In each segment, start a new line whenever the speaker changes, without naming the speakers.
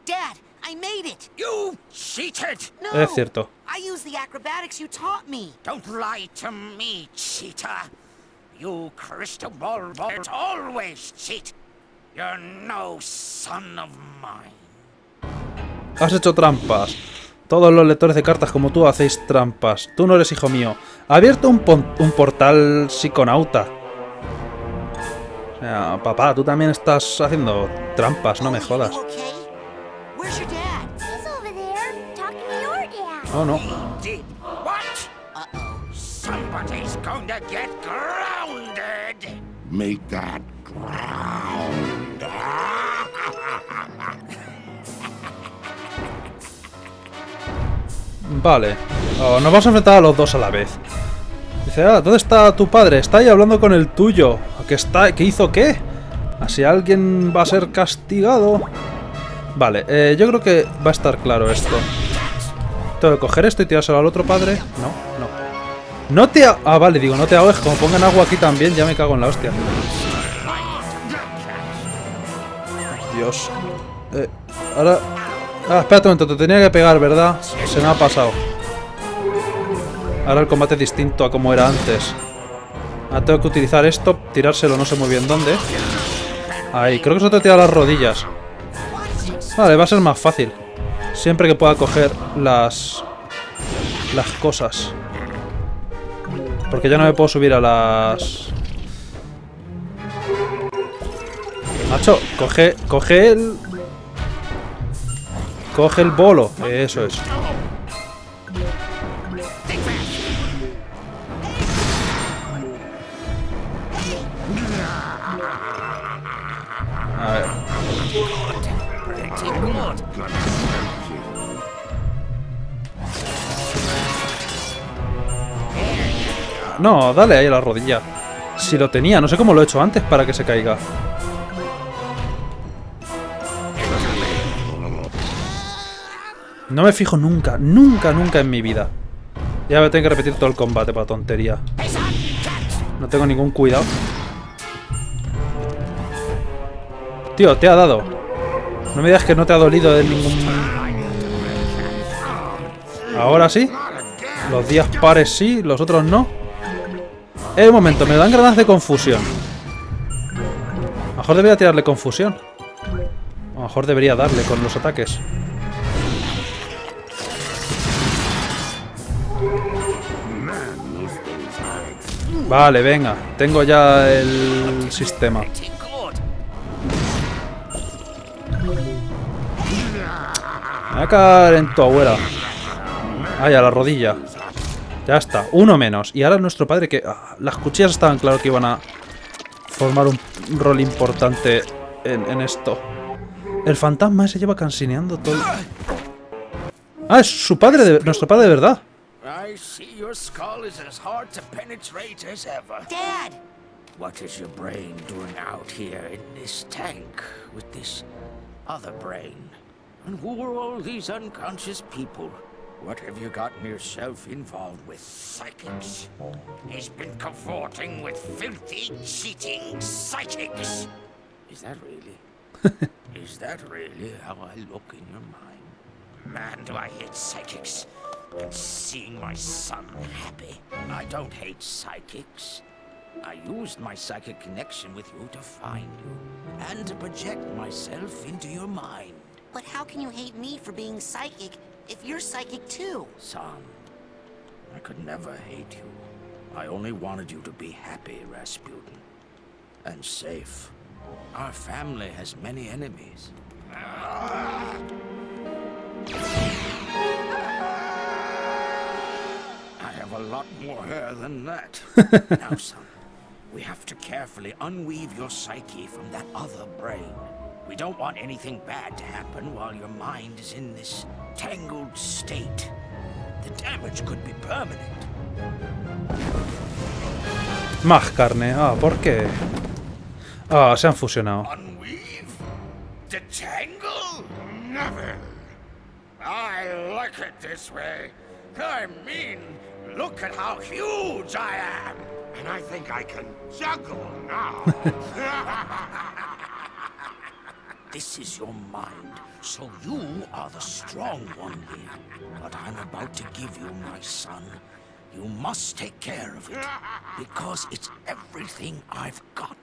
Dad, I made it.
You cheated!
No,
Es cierto.
I used the acrobatics you taught me.
Don't lie to me, cheater. You crystal ball boys always cheat. You're no son of mine.
Has hecho trampas. Todos los lectores de cartas como tú hacéis trampas. Tú no eres hijo mío. Ha abierto un portal psiconauta. O sea, papá, tú también estás haciendo trampas, no me jodas.
You okay? Where's your dad?
He's over there, talking to your dad.
Oh, no.
Did what? Somebody's going to get grounded.
Make that ground.
Vale. Oh, nos vamos a enfrentar a los dos a la vez. Dice, ¿dónde está tu padre? Está ahí hablando con el tuyo. ¿Qué hizo qué? Así alguien va a ser castigado. Vale, yo creo que va a estar claro esto. Tengo que coger esto y tirárselo al otro padre. No, no. No te... Ah, vale, digo, no te ahogues. Como pongan agua aquí también, ya me cago en la hostia. Dios. Ahora... Ah, espérate un momento, te tenía que pegar, ¿verdad? Se me ha pasado. Ahora el combate es distinto a como era antes. Ahora tengo que utilizar esto, tirárselo no sé muy bien dónde. Ahí, creo que solo te tira las rodillas. Vale, va a ser más fácil. Siempre que pueda coger las cosas. Porque ya no me puedo subir a las... Macho, coge el... Coge el bolo, eso es. A ver. No, dale ahí a la rodilla. Si lo tenía, no sé cómo lo he hecho antes para que se caiga. No me fijo nunca, nunca en mi vida. Ya me tengo que repetir todo el combate para tontería. No tengo ningún cuidado. Tío, te ha dado. No me digas que no te ha dolido de ningún... Ahora sí. Los días pares sí, los otros no. Un momento, me dan ganas de confusión. A lo mejor debería tirarle confusión. A lo mejor debería darle con los ataques. Vale, venga. Tengo ya el sistema. Me voy a caer en tu abuela. Ay, a la rodilla. Ya está, uno menos. Y ahora nuestro padre que... las cuchillas estaban claro que iban a formar un rol importante en esto. El fantasma se lleva cansineando todo. Ah, es su padre, nuestro padre de verdad.
I see your skull is as hard to penetrate as ever.
Dad!
What is your brain doing out here in this tank with this other brain? And who are all these unconscious people? What have you gotten yourself involved with? Psychics. He's been cavorting with filthy, cheating psychics. Is that really? Is that really how I look in your mind? Man, do I hate psychics. And seeing my son happy. I don't hate psychics. I used my psychic connection with you to find you. And to project myself into your mind.
But how can you hate me for being psychic if you're psychic too?
Son, I could never hate you. I only wanted you to be happy, Rasputin. And safe. Our family has many enemies. I have a lot more hair than that. Now, son, we have to carefully unweave your psyche from that other brain. We don't want anything bad to happen while your mind is in this tangled state. The damage could be permanent.
Más carne. Ah, ¿por qué? Ah, se han fusionado.
Unweave? Detangle? Never. I like it this way. I mean, look at how huge I am.
And I think I can juggle now.
this is your mind, so you are the strong one here. But I'm about to give you my son. You must take care of it, because it's everything I've got.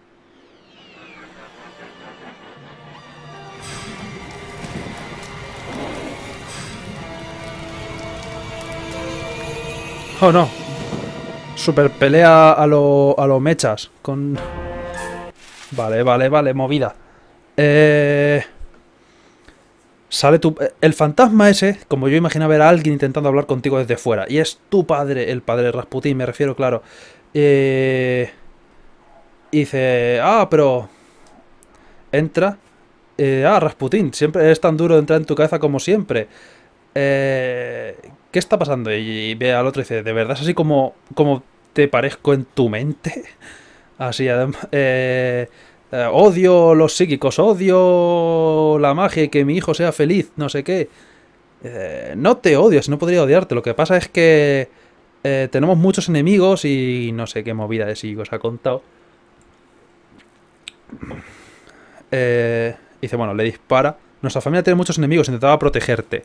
Oh no. Super pelea a lo mechas. Con... Vale, movida. Sale tu... El fantasma ese, como yo imaginaba, era alguien intentando hablar contigo desde fuera. Y es tu padre, el padre de Rasputín, me refiero, claro. Y dice... Ah, pero... Entra. Rasputín, siempre eres tan duro de entrar en tu cabeza como siempre. ¿Qué está pasando? Y ve al otro y dice... ¿De verdad es así como te parezco en tu mente? Así, odio los psíquicos, odio la magia y que mi hijo sea feliz, no sé qué. No te odio, si no podría odiarte. Lo que pasa es que tenemos muchos enemigos y no sé qué movida de psíquicos ha contado. Dice, bueno, le dispara. Nuestra familia tiene muchos enemigos, intentaba protegerte.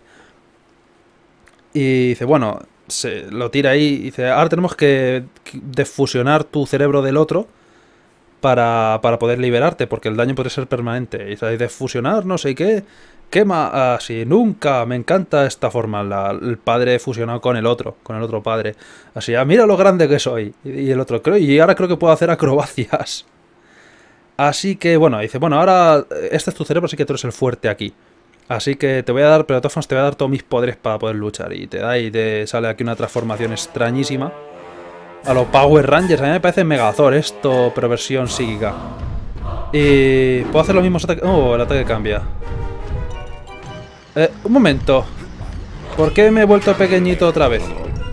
Y dice, bueno, lo tira ahí y dice, ahora tenemos que desfusionar tu cerebro del otro para poder liberarte, porque el daño puede ser permanente. Y dice, desfusionar, no sé qué, quema así, nunca, me encanta esta forma, el padre fusionado con el otro padre. Así, mira lo grande que soy. Y el otro, y ahora creo que puedo hacer acrobacias. Así que, bueno, dice, bueno, ahora este es tu cerebro, así que tú eres el fuerte aquí. Así que te voy a dar, pero de todas formas te voy a dar todos mis poderes para poder luchar. Y te da y te sale aquí una transformación extrañísima. A los Power Rangers, a mí me parece Megazord esto, pero versión psíquica. Y puedo hacer los mismos ataques. Oh, el ataque cambia. Un momento. ¿Por qué me he vuelto pequeñito otra vez?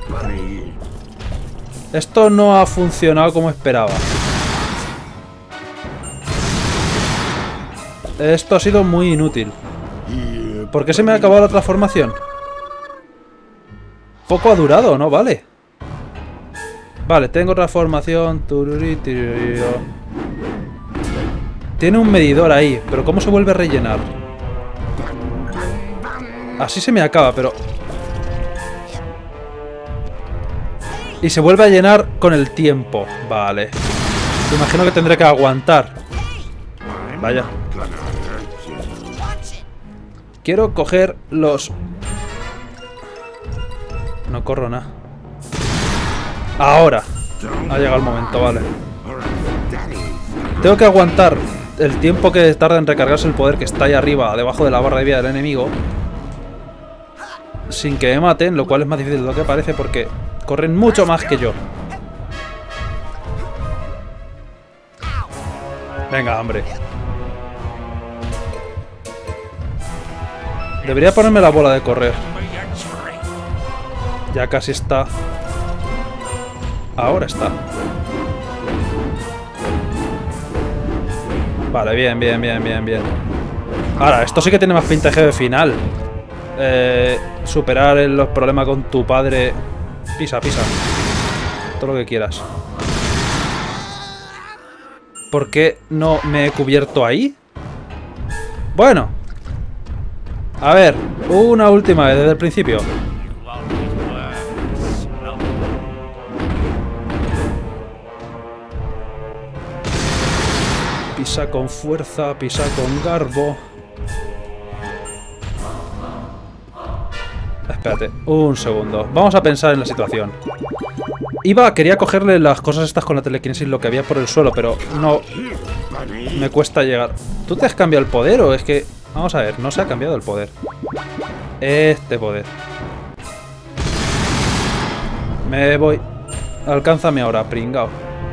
Esto no ha funcionado como esperaba. Esto ha sido muy inútil. ¿Por qué se me ha acabado la transformación? Poco ha durado, ¿no? Vale. Vale, tengo transformación. Tiene un medidor ahí, pero ¿cómo se vuelve a rellenar? Así se me acaba, pero... Y se vuelve a llenar con el tiempo. Vale. Imagino que tendré que aguantar. Vaya. Quiero coger los... No corro nada. Ahora. Ha llegado el momento, vale. Tengo que aguantar el tiempo que tarda en recargarse el poder que está ahí arriba, debajo de la barra de vida del enemigo. Sin que me maten, lo cual es más difícil de lo que parece porque corren mucho más que yo. Venga, hombre. Debería ponerme la bola de correr. Ya casi está. Ahora está. Vale, bien, bien, bien, bien, bien. Ahora, esto sí que tiene más pinta de jefe final. Superar los problemas con tu padre. Pisa, pisa. Todo lo que quieras. ¿Por qué no me he cubierto ahí? Bueno. A ver, una última vez desde el principio. Pisa con fuerza, pisa con garbo. Espérate, un segundo. Vamos a pensar en la situación. Quería cogerle las cosas estas con la telequinesis, lo que había por el suelo, pero no... Me cuesta llegar. ¿Tú te has cambiado el poder o es que...? Vamos a ver, no se ha cambiado el poder. Este poder. Me voy. Alcánzame ahora, pringao.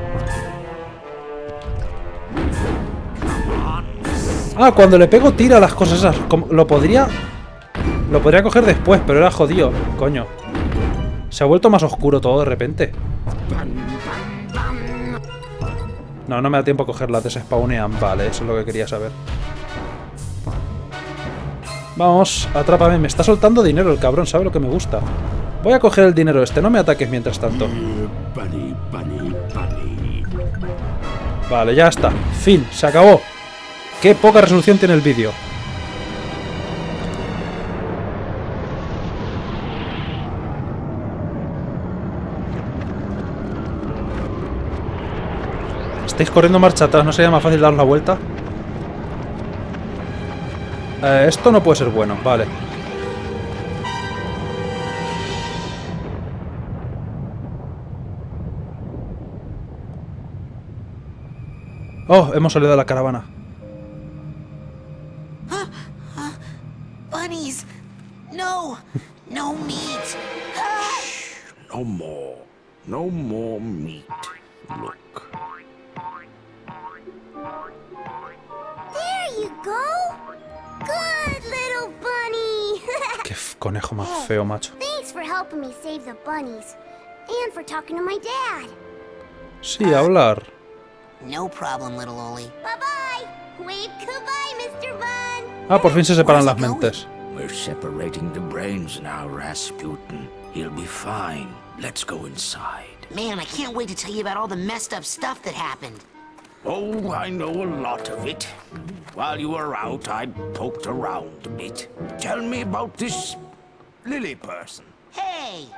Ah, cuando le pego tira las cosas esas. Lo podría coger después, pero era jodido. Coño. Se ha vuelto más oscuro todo de repente. No, no me da tiempo a cogerlas, despawnean. Vale, eso es lo que quería saber. Vamos, atrápame. Me está soltando dinero el cabrón, ¿sabe lo que me gusta? Voy a coger el dinero este, no me ataques mientras tanto. Vale, ya está. Fin, se acabó. Qué poca resolución tiene el vídeo. Estáis corriendo marcha atrás, ¿no sería más fácil daros la vuelta? Esto no puede ser bueno, vale. Oh, hemos salido de la caravana.
Bunnies! No! No meat!
No more. No more meat. Look.
There you go. Good little bunny.
Qué conejo más feo, macho.
Thanks for helping me save the bunnies. And for talking to my dad.
Sí, hablar.
No problem, little Oli.
Bye-bye. Wave goodbye, Mr. Bun.
Ah, por fin se separan las mentes.
We're separating the brains now, Rasputin. He'll be fine. Let's go inside.
Man, I can't wait to tell you about all the messed up stuff that happened.
Oh, I know a lot of it. While you were out, I poked around a bit. Tell me about this Lily person.
Hey!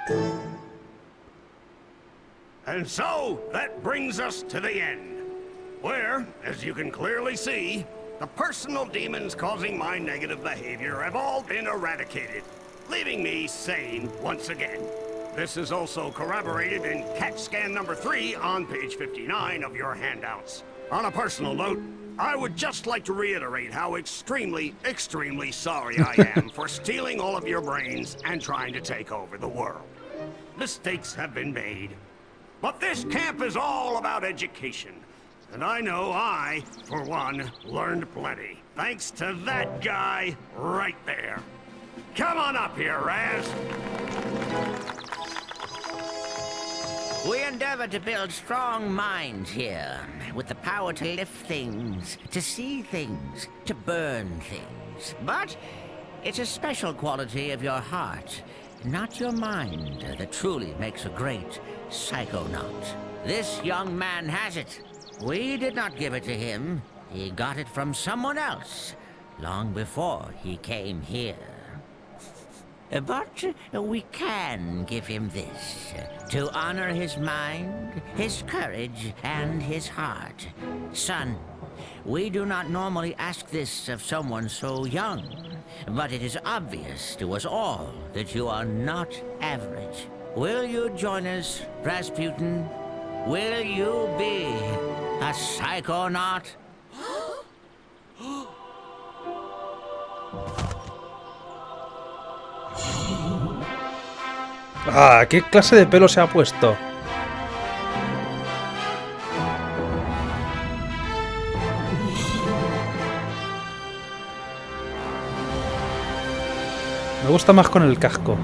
And so, that brings us to the end. Where, as you can clearly see, the personal demons causing my negative behavior have all been eradicated, leaving me sane once again. This is also corroborated in CAT scan number 3 on page 59 of your handouts. On a personal note, I would just like to reiterate how extremely, extremely sorry I am for stealing all of your brains and trying to take over the world. Mistakes have been made. But this camp is all about education. And I know I, for one, learned plenty. Thanks to that guy right there. Come on up here, Raz.
We endeavor to build strong minds here, with the power to lift things, to see things, to burn things. But it's a special quality of your heart, not your mind, that truly makes a great psychonaut. This young man has it. We did not give it to him. He got it from someone else, long before he came here. But we can give him this, to honor his mind, his courage, and his heart. Son, we do not normally ask this of someone so young, but it is obvious to us all that you are not average. Will you join us, Rasputin? Will you be a psychonaut?
Ah, ¿qué clase de pelo se ha puesto? Me gusta más con el casco.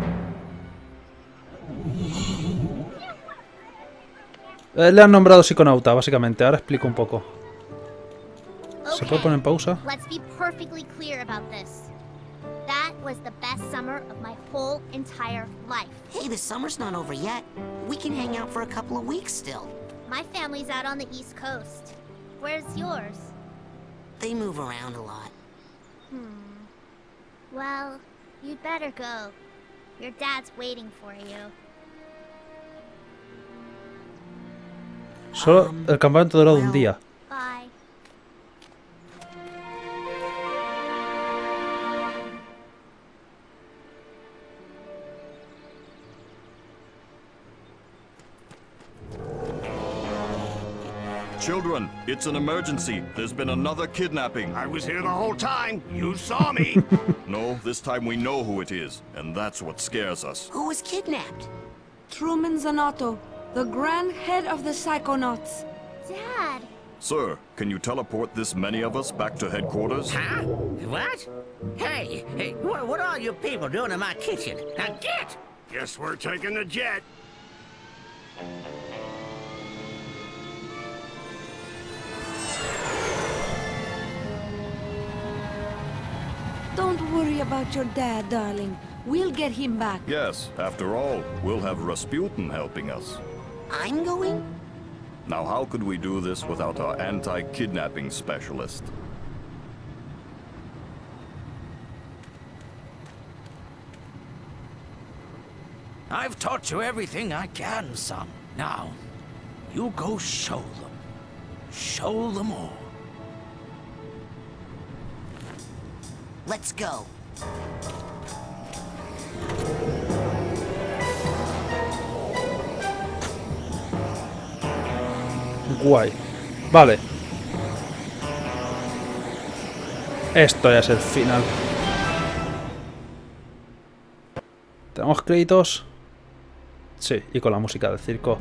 Le han nombrado psiconauta, básicamente. Ahora explico un poco. ¿Se puede poner en pausa?
Let's be perfectly clear about this. That was the best summer of my whole entire life.
Hey, the summer's not over yet. We can hang out for a couple of weeks still.
My family's out on the East Coast. Where's yours?
They move around a lot.
Well, you'd better go. Your dad's waiting for you.
Solo el campamento duró un día.
Bye.
Children, it's an emergency. There's been another kidnapping.
I was here the whole time. You saw me.
No, this time we know who it is, and that's what scares us.
Who was kidnapped?
Truman Zanotto, the grand head of the Psychonauts.
Dad.
Sir, can you teleport this many of us back to headquarters?
Huh? What? Hey, what are you people doing in my kitchen? Now get!
Guess we're taking the jet.
Don't worry about your dad, darling. We'll get him back.
Yes, after all, we'll have Rasputin helping us.
I'm going?
Now how could we do this without our anti-kidnapping specialist?
I've taught you everything I can, son. Now, you go show them. Show them all.
Let's go.
Guay. Vale. Esto ya es el final. ¿Tenemos créditos? Sí, y con la música del circo.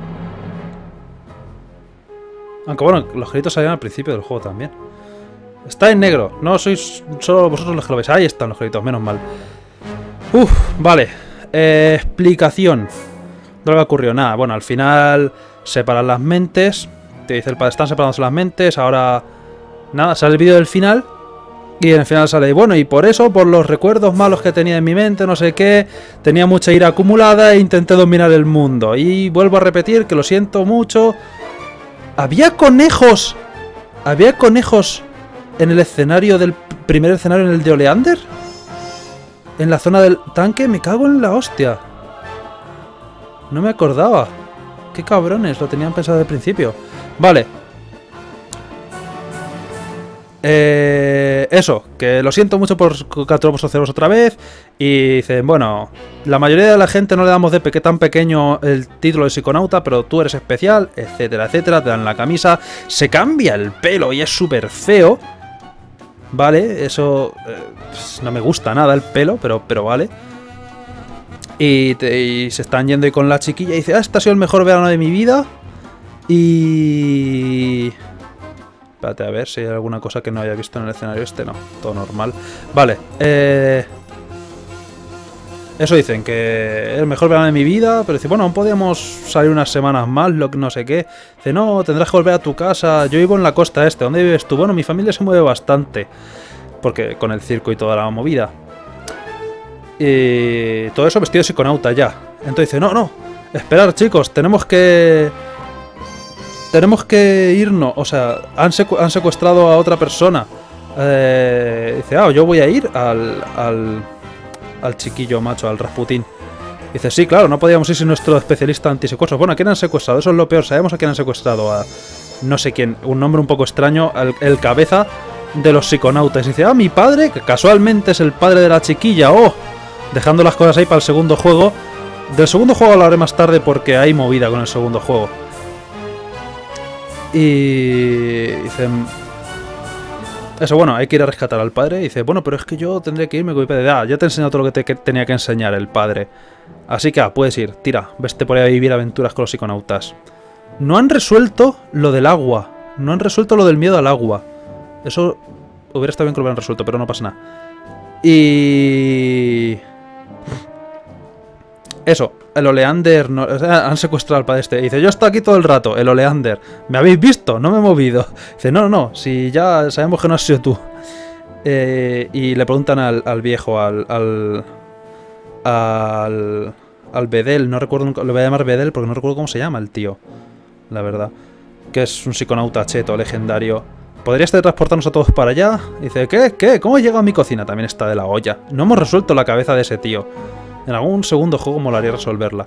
Aunque bueno, los créditos salían al principio del juego también. Está en negro. No sois solo vosotros los que lo veis. Ahí están los créditos, menos mal. Vale. Explicación. No le ocurrió nada. Bueno, al final separan las mentes. Te dice el padre, están separándose las mentes. Ahora, nada, sale el vídeo del final. Y en el final sale, bueno, y por eso, por los recuerdos malos que tenía en mi mente, no sé qué, tenía mucha ira acumulada e intenté dominar el mundo. Y vuelvo a repetir que lo siento mucho. ¿Había conejos? ¿Había conejos en el escenario del primer escenario, en el de Oleander? ¿En la zona del tanque? Me cago en la hostia. No me acordaba. Qué cabrones, lo tenían pensado desde el principio. Vale. Eso, que lo siento mucho por catroposoceros otra vez. Y dicen, bueno, la mayoría de la gente no le damos de tan pequeño el título de psiconauta, pero tú eres especial, etcétera, etcétera. Te dan la camisa, se cambia el pelo y es súper feo. Vale, eso pues no me gusta nada el pelo, pero vale. Y se están yendo ahí con la chiquilla y dice, este ha sido el mejor verano de mi vida. Y... espérate a ver si hay alguna cosa que no haya visto en el escenario este. No, todo normal. Vale, eso dicen, que es el mejor verano de mi vida. Pero dice, bueno, aún podíamos salir unas semanas más, lo que no sé qué. Dice, no, tendrás que volver a tu casa. Yo vivo en la costa este. ¿Dónde vives tú? Bueno, mi familia se mueve bastante. Porque con el circo y toda la movida. Y todo eso vestido de psiconauta ya. Entonces dice, no, esperar, chicos, tenemos que irnos. O sea, han secuestrado a otra persona. Dice, yo voy a ir al chiquillo macho, al Rasputín. Dice, sí, claro, no podíamos ir sin nuestro especialista antisecuestros. Bueno, ¿a quién han secuestrado? Eso es lo peor, sabemos a quién han secuestrado. A no sé quién, un nombre un poco extraño, el cabeza de los psiconautas. Y dice, mi padre, que casualmente es el padre de la chiquilla. Dejando las cosas ahí para el segundo juego. Del segundo juego hablaré más tarde porque hay movida con el segundo juego. Y dicen, eso, bueno, hay que ir a rescatar al padre. Y dice, bueno, pero es que yo tendré que irme con mi padre. Ya te he enseñado todo lo que tenía que enseñar el padre. Así que puedes ir, tira, vete por ahí a vivir aventuras con los psiconautas. No han resuelto lo del agua. No han resuelto lo del miedo al agua. Eso hubiera estado bien que lo hubieran resuelto, pero no pasa nada. Y... eso, el Oleander... no, han secuestrado al padre este. Dice, yo estoy aquí todo el rato, el Oleander. ¿Me habéis visto? No me he movido. Dice, no, si ya sabemos que no has sido tú. Y le preguntan al viejo, al Bedel, no recuerdo nunca, lo voy a llamar Bedel porque no recuerdo cómo se llama el tío, la verdad. Que es un psiconauta cheto, legendario. ¿Podrías transportarnos a todos para allá? Dice, ¿qué? ¿Cómo he llegado a mi cocina? También está de la olla. No hemos resuelto la cabeza de ese tío. En algún segundo juego molaría resolverla.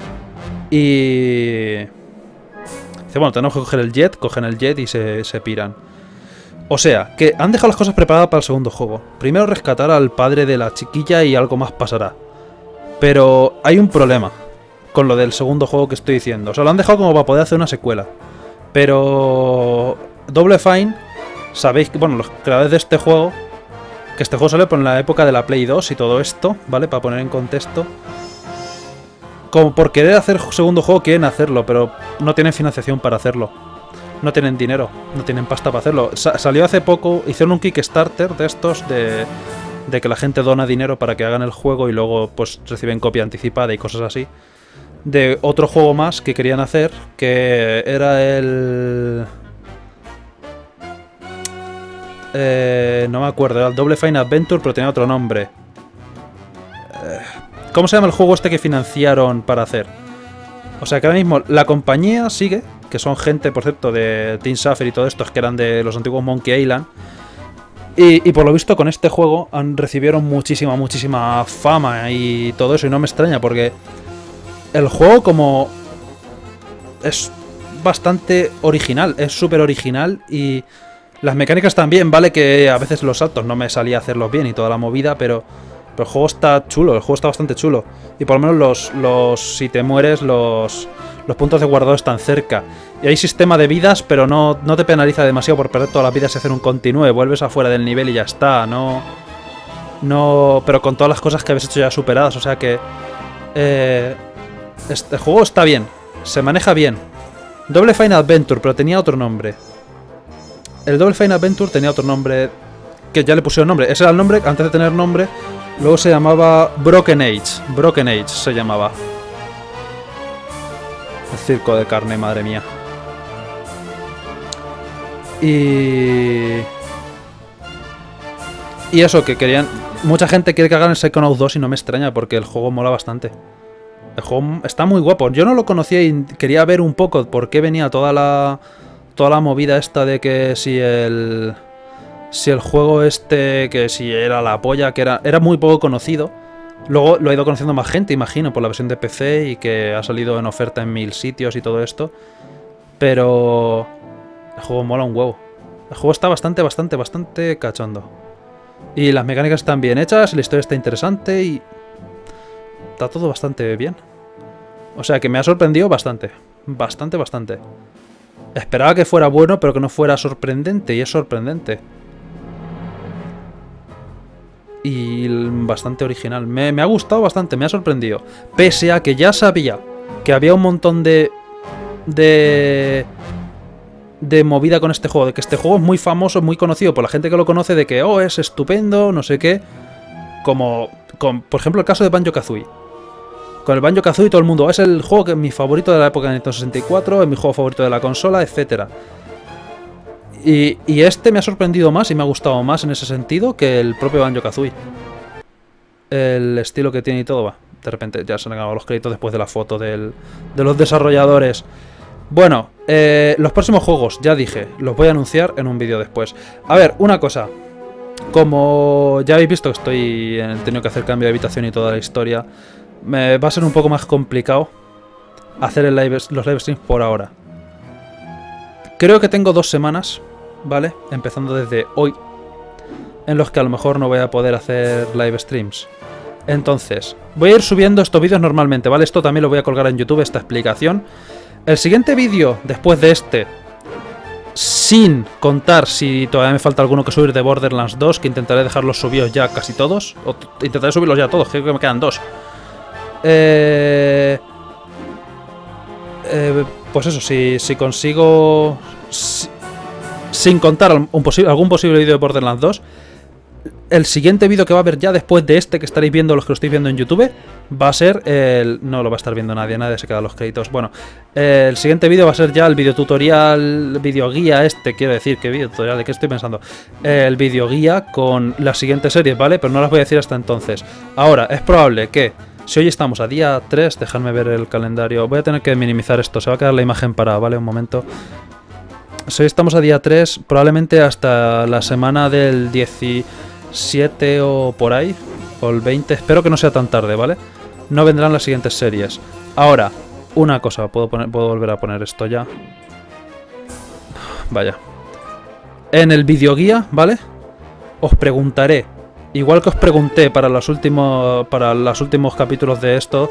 Y... dice, bueno, tenemos que coger el jet. Cogen el jet y se piran. O sea, que han dejado las cosas preparadas para el segundo juego. Primero rescatar al padre de la chiquilla y algo más pasará. Pero hay un problema con lo del segundo juego que estoy diciendo. O sea, lo han dejado como para poder hacer una secuela. Pero... Double Fine, sabéis que, bueno, los creadores de este juego, que este juego salió por la época de la Play 2 y todo esto, ¿vale? Para poner en contexto. Como por querer hacer segundo juego quieren hacerlo, pero no tienen financiación para hacerlo. No tienen dinero, no tienen pasta para hacerlo. Salió hace poco, hicieron un Kickstarter de estos de que la gente dona dinero para que hagan el juego y luego pues reciben copia anticipada y cosas así. De otro juego más que querían hacer, que era el... no me acuerdo, era el Double Fine Adventure, pero tenía otro nombre. ¿Cómo se llama el juego este que financiaron para hacer? O sea que ahora mismo la compañía sigue, que son gente, por cierto, de Team Suffer y todo esto, que eran de los antiguos Monkey Island. Y por lo visto con este juego recibieron muchísima fama y todo eso, y no me extraña porque el juego como... es bastante original, es súper original y las mecánicas también, vale que a veces los saltos no me salía a hacerlos bien y toda la movida, pero el juego está chulo, el juego está bastante chulo. Y por lo menos si te mueres, los puntos de guardado están cerca. Y hay sistema de vidas, pero no te penaliza demasiado por perder todas las vidas y hacer un continúe. Vuelves afuera del nivel y ya está, pero con todas las cosas que habéis hecho ya superadas, o sea que... el juego está bien, se maneja bien. Double Fine Adventure, pero tenía otro nombre. El Double Fine Adventure tenía otro nombre, que ya le pusieron nombre. Ese era el nombre, antes de tener nombre. Luego se llamaba Broken Age. Broken Age se llamaba. El circo de carne, madre mía. Y eso, que querían... Mucha gente quiere que hagan el Psychonauts 2 y no me extraña, porque el juego mola bastante. El juego está muy guapo. Yo no lo conocía y quería ver un poco por qué venía toda la movida esta de que si el juego este, que si era la polla, que era muy poco conocido. Luego lo ha ido conociendo más gente, imagino, por la versión de PC y que ha salido en oferta en 1000 sitios y todo esto. Pero el juego mola un huevo. El juego está bastante cachondo. Y las mecánicas están bien hechas, la historia está interesante y... está todo bastante bien. O sea que me ha sorprendido bastante. Bastante. Esperaba que fuera bueno, pero que no fuera sorprendente. Y es sorprendente. Y bastante original. Me ha gustado bastante, me ha sorprendido. Pese a que ya sabía que había un montón de movida con este juego. De que este juego es muy famoso, muy conocido por la gente que lo conoce. De que, es estupendo, no sé qué. Como, por ejemplo, el caso de Banjo-Kazooie. Con el Banjo-Kazooie todo el mundo, es el juego que es mi favorito de la época de Nintendo 64, es mi juego favorito de la consola, etc. Y este me ha sorprendido más y me ha gustado más en ese sentido que el propio Banjo-Kazooie. El estilo que tiene y todo va. De repente ya se han ganado los créditos después de la foto de los desarrolladores. Bueno, los próximos juegos, ya dije, los voy a anunciar en un vídeo después. A ver, una cosa. Como ya habéis visto que he tenido que hacer cambio de habitación y toda la historia, me va a ser un poco más complicado hacer los live streams por ahora. Creo que tengo 2 semanas, ¿vale? Empezando desde hoy, en los que a lo mejor no voy a poder hacer live streams. Entonces, voy a ir subiendo estos vídeos normalmente, ¿vale? Esto también lo voy a colgar en YouTube, esta explicación. El siguiente vídeo, después de este, sin contar si todavía me falta alguno que subir de Borderlands 2, que intentaré dejarlos subidos ya casi todos, o intentaré subirlos ya todos, creo que me quedan 2. Pues eso, si consigo... sin contar algún posible vídeo de Borderlands 2, el siguiente vídeo que va a haber ya después de este que estaréis viendo los que lo estáis viendo en YouTube, va a ser el... no lo va a estar viendo nadie se queda los créditos. Bueno, el siguiente vídeo va a ser ya el videotutorial, videoguía quiero decir, ¿qué videotutorial? ¿De qué estoy pensando? El videoguía con las siguientes series, ¿vale? Pero no las voy a decir hasta entonces. Ahora, es probable que... si hoy estamos a día 3, dejadme ver el calendario. Voy a tener que minimizar esto, se va a quedar la imagen parada, ¿vale? Un momento. Si hoy estamos a día 3, probablemente hasta la semana del 17 o por ahí, o el 20, espero que no sea tan tarde, ¿vale? No vendrán las siguientes series. Ahora, una cosa, puedo volver a poner esto ya. Vaya. En el videoguía, ¿vale? Os preguntaré, igual que os pregunté para los últimos capítulos de esto,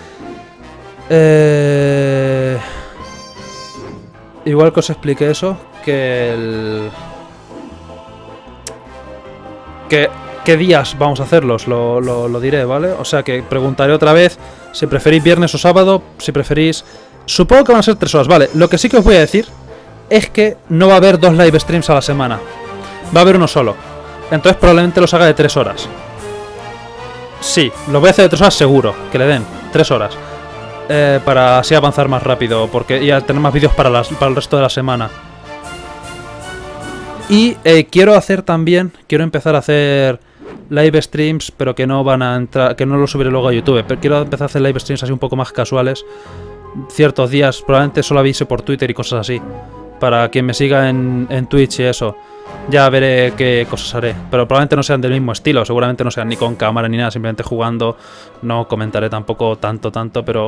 igual que os expliqué eso, que ¿qué días vamos a hacerlos? Lo diré, ¿vale? O sea que preguntaré otra vez si preferís viernes o sábado, si preferís... Supongo que van a ser 3 horas, ¿vale? Lo que sí que os voy a decir es que no va a haber 2 live streams a la semana. Va a haber uno solo. Entonces probablemente los haga de 3 horas. Sí, los voy a hacer de 3 horas seguro, que le den 3 horas. Para así avanzar más rápido, y al tener más vídeos para el resto de la semana. Y quiero empezar a hacer live streams, pero que no van a entrar, que no lo subiré luego a YouTube. Pero quiero empezar a hacer live streams así un poco más casuales. Ciertos días, probablemente solo avise por Twitter y cosas así. Para quien me siga en Twitch y eso. Ya veré qué cosas haré. Pero probablemente no sean del mismo estilo. Seguramente no sean ni con cámara ni nada. Simplemente jugando. No comentaré tampoco tanto. Pero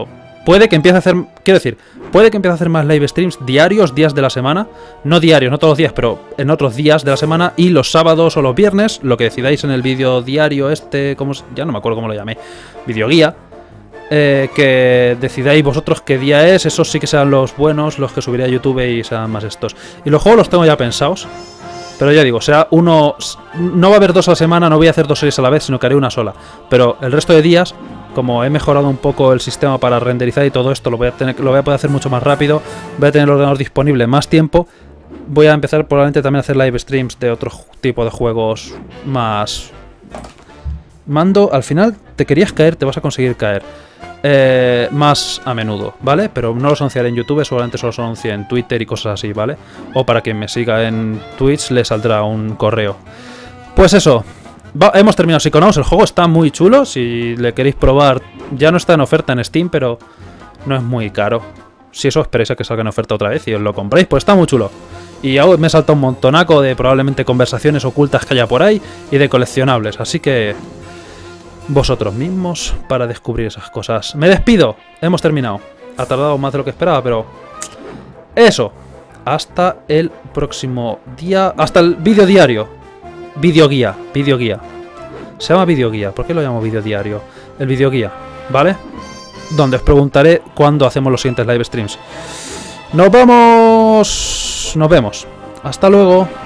puede que empiece a hacer... Quiero decir, puede que empiece a hacer más live streams diarios, días de la semana. No diarios, no todos los días, pero en otros días de la semana. Y los sábados o los viernes, lo que decidáis en el vídeo diario este... ya no me acuerdo cómo lo llamé. Videoguía. Que decidáis vosotros qué día es. Esos sí que sean los buenos, los que subiré a YouTube y sean más estos. Y los juegos los tengo ya pensados. Pero ya digo, será uno... No va a haber 2 a la semana, no voy a hacer 2 series a la vez, sino que haré una sola. Pero el resto de días, como he mejorado un poco el sistema para renderizar y todo esto, lo voy a poder hacer mucho más rápido. Voy a tener el ordenador disponible más tiempo. Voy a empezar probablemente también a hacer live streams de otro tipo de juegos más... Mando, al final te querías caer, te vas a conseguir caer. Más a menudo, ¿vale? Pero no los anunciaré en YouTube, seguramente solo los anuncie en Twitter y cosas así, ¿vale? O para quien me siga en Twitch le saldrá un correo. Pues eso, hemos terminado Psychonauts, el juego está muy chulo, si le queréis probar, ya no está en oferta en Steam, pero no es muy caro. Si eso esperéis a que salga en oferta otra vez y os lo compréis, pues está muy chulo. Y ahora me he saltado un montonaco de probablemente conversaciones ocultas que haya por ahí y de coleccionables, así que... vosotros mismos para descubrir esas cosas. Me despido, hemos terminado. Ha tardado más de lo que esperaba, pero... eso. Hasta el próximo día. Hasta el vídeo diario. Videoguía. Se llama videoguía. ¿Por qué lo llamo vídeo diario? El videoguía, ¿vale? Donde os preguntaré cuándo hacemos los siguientes live streams. ¡Nos vamos! Nos vemos. Hasta luego.